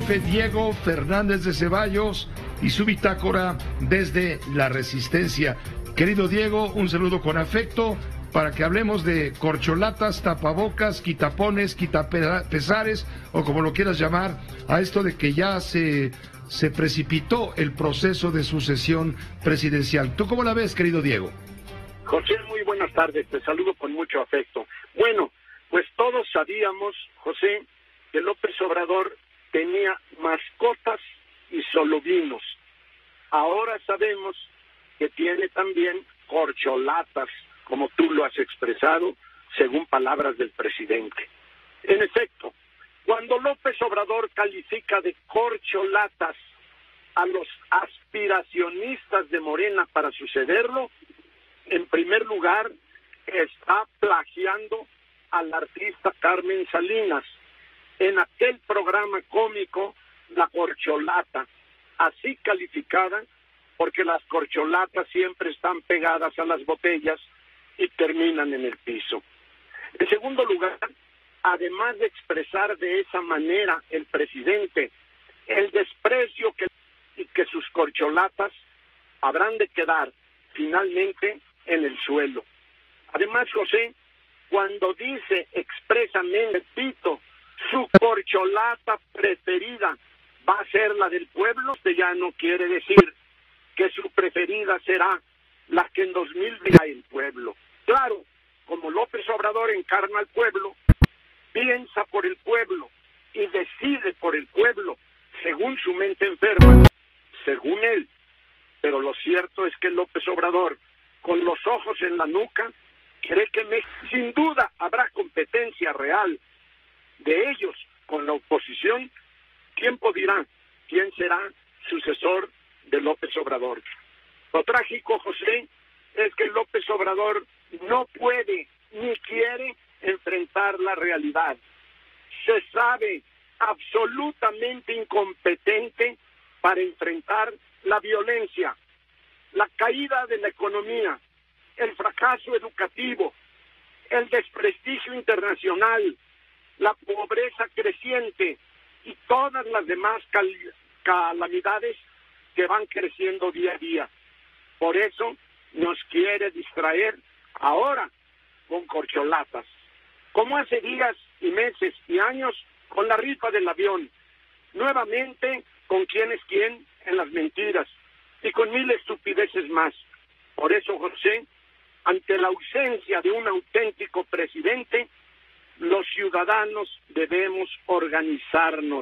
jefe Diego Fernández de Ceballos y su bitácora desde la Resistencia. Querido Diego, un saludo con afecto para que hablemos de corcholatas, tapabocas, quitapones, quitapesares o como lo quieras llamar, a esto de que ya se precipitó el proceso de sucesión presidencial. ¿Tú cómo la ves, querido Diego? José, muy buenas tardes, te saludo con mucho afecto. Bueno, pues todos sabíamos, José, que López Obrador tenía mascotas y solovinos. Ahora sabemos que tiene también corcholatas, como tú lo has expresado, según palabras del presidente. En efecto, cuando López Obrador califica de corcholatas a los aspiracionistas de Morena para sucederlo, en primer lugar, está plagiando al artista Carmen Salinas en aquel programa cómico La Corcholata, así calificada porque las corcholatas siempre están pegadas a las botellas y terminan en el piso. En segundo lugar, además de expresar de esa manera el presidente el desprecio que sus corcholatas habrán de quedar finalmente en el suelo. Además, José, cuando dice expresamente, repito, su corcholata preferida va a ser la del pueblo, usted ya no quiere decir que su preferida será la que en 2020 el pueblo. Claro, como López Obrador encarna al pueblo, piensa por el pueblo y decide por el pueblo, según su mente enferma, según él. Pero lo cierto es que López Obrador, con los ojos en la nuca, cree que sin duda habrá competencia real de ellos con la oposición. Tiempo dirá quién será sucesor de López Obrador. Lo trágico, José, es que López Obrador no puede ni quiere enfrentar la realidad. Se sabe absolutamente incompetente para enfrentar la violencia, la caída de la economía, el fracaso educativo, el desprestigio internacional, la pobreza creciente y todas las demás calamidades que van creciendo día a día. Por eso nos quiere distraer ahora con corcholatas, como hace días y meses y años con la rifa del avión, nuevamente con quién es quién en las mentiras y con mil estupideces más. Por eso, José, ante la ausencia de un auténtico presidente, los ciudadanos debemos organizarnos,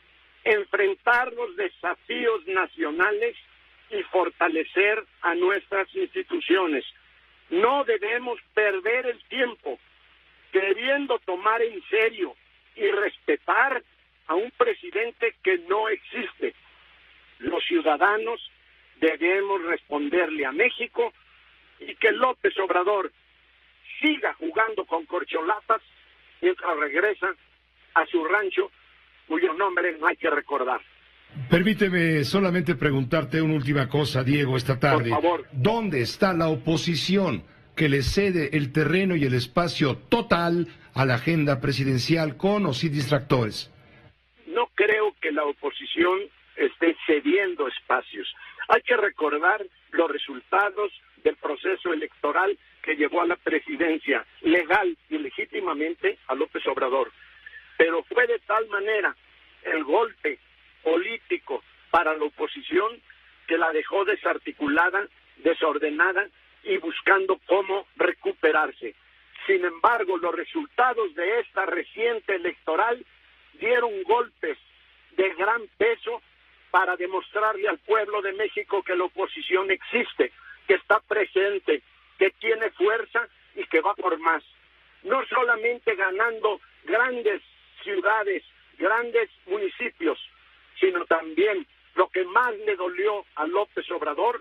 enfrentar los desafíos nacionales y fortalecer a nuestras instituciones. No debemos perder el tiempo queriendo tomar en serio y respetar a un presidente que no existe. Los ciudadanos debemos responderle a México y que López Obrador siga jugando con corcholatas mientras regresa a su rancho, cuyo nombre no hay que recordar. Permíteme solamente preguntarte una última cosa, Diego, esta tarde. Por favor. ¿Dónde está la oposición que le cede el terreno y el espacio total a la agenda presidencial con o sin distractores? No creo que la oposición esté cediendo espacios. Hay que recordar los resultados del proceso electoral que llevó a la presidencia legal y legítimamente a López Obrador. Pero fue de tal manera el golpe político para la oposición que la dejó desarticulada, desordenada y buscando cómo recuperarse. Sin embargo, los resultados de esta reciente electoral dieron golpes de gran peso para demostrarle al pueblo de México que la oposición existe, que está presente, que tiene fuerza y que va por más. No solamente ganando grandes ciudades, grandes municipios, sino también lo que más le dolió a López Obrador,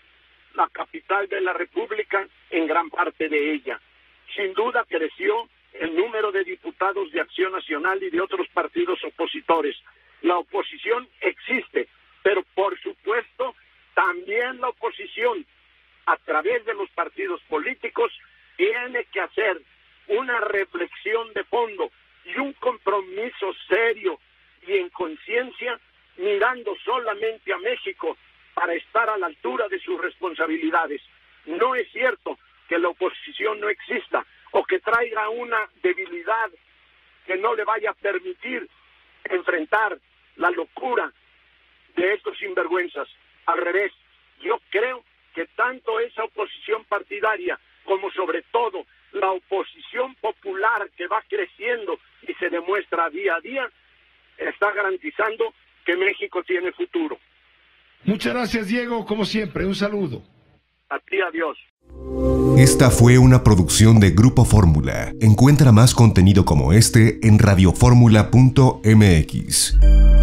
la capital de la República, en gran parte de ella. Sin duda creció el número de diputados de Acción Nacional y de otros partidos opositores. La oposición existe, pero por supuesto también la oposición, a través de los partidos políticos, tiene que hacer una reflexión de fondo y un compromiso serio y en conciencia México para estar a la altura de sus responsabilidades. No es cierto que la oposición no exista o que traiga una debilidad que no le vaya a permitir enfrentar la locura de estos sinvergüenzas. Al revés, yo creo que tanto esa oposición partidaria como sobre todo la oposición popular que va creciendo y se demuestra día a día, está garantizando que México tiene futuro. Muchas gracias, Diego, como siempre, un saludo. A ti, adiós. Esta fue una producción de Grupo Fórmula. Encuentra más contenido como este en radioformula.mx.